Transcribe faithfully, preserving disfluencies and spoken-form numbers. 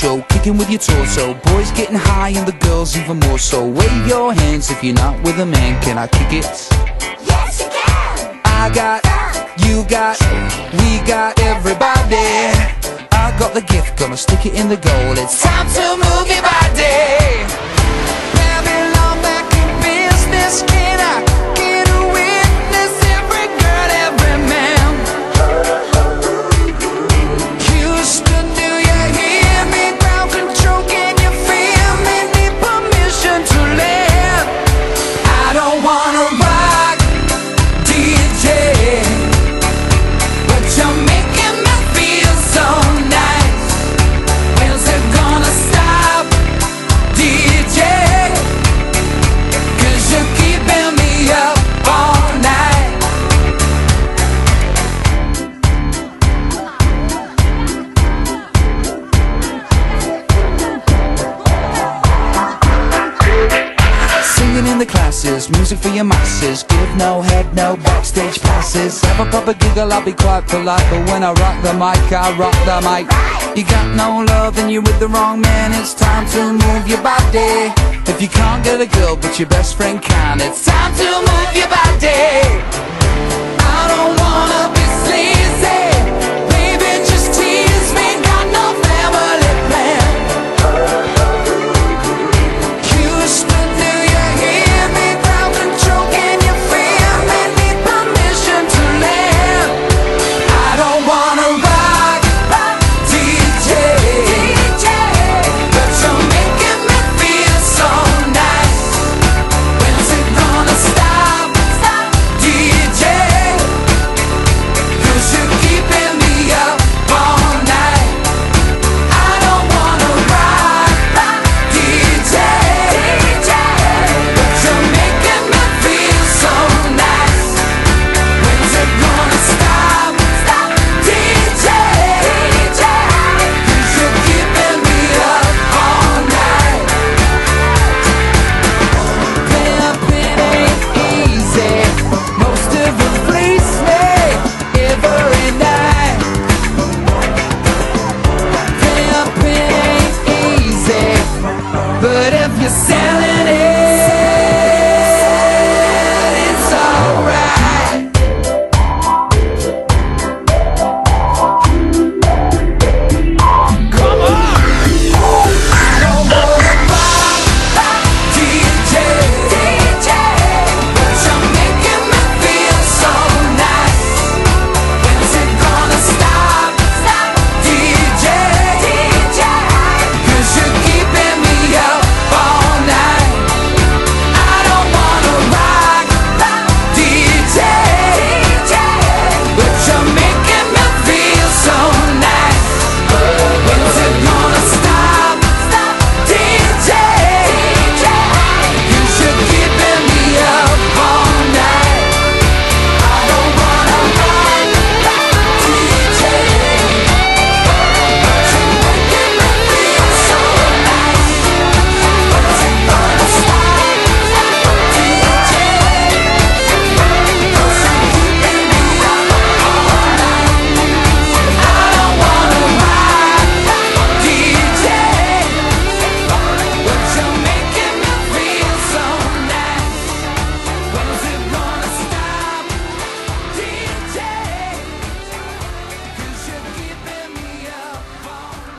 so, kicking with your torso. Boys getting high and the girls even more so. Wave your hands if you're not with a man. Can I kick it? Yes, you can. I got, you got, we got everybody. I got the gift, gonna stick it in the goal. It's time to move your body. Babylon back in business. Can I get a witness? Every girl, every man. Houston, do you hear me? Ground control, can you feel me? Need permission to land. I don't wanna rock, D J, but you're making me feel so nice. When's it gonna stop, D J? Cause you're keeping me up all night. Singing in the classes, music for your masses. Give no head, no backstage passes. Have a proper giggle, I'll be quite polite, but when I rock the mic, I rock the mic. You got no love, then you're with the wrong man. It's time to move your body. If you can't get a girl, but your best friend can, it's time to move your body.